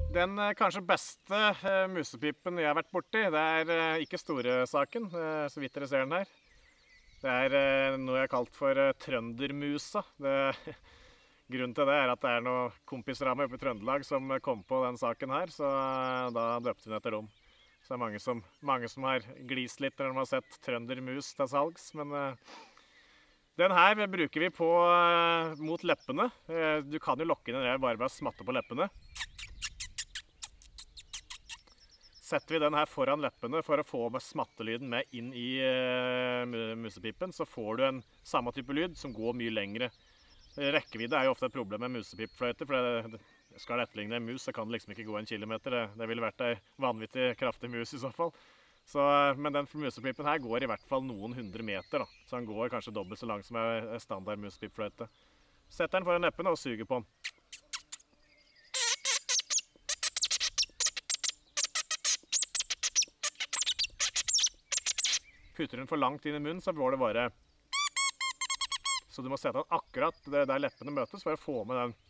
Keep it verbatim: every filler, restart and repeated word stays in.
Den eh, kanskje beste eh, musepipen jeg har vært borti, det er eh, ikke store saken, eh, så vidt dere ser den her. Det er eh, noe jeg har kalt for eh, trøndermusa. Det, grunnen til det er at det er noen kompiser av meg oppe i Trøndelag som kom på den saken her, så eh, da døpte vi den etter dem. Så det er mange som, mange som har glist litt når de har sett trøndermus til salgs, men eh, den her bruker vi på, eh, mot leppene. Eh, du kan jo lokke den her bare ved å smatte på leppene. Setter vi den her foran leppene for å få med smattelyden med inn i uh, musepipen, så får du en samme type lyd som går mye lengre. Rekkevidde er jo ofte et problem med musepipfløyte, for det, det skal det etterligne en mus, så kan det liksom ikke gå en kilometer. Det, det ville vært en vanvittig kraftig mus i så fall. Så, men den musepipen her går i hvert fall noen hundre meter, da. Så den går kanskje dobbelt så langt som en standard musepipfløyte. Setter den foran leppene og suger på den. Putter den for langt inn i munnen, så får det bare... Så du må sette den akkurat der leppene møtes for å få med den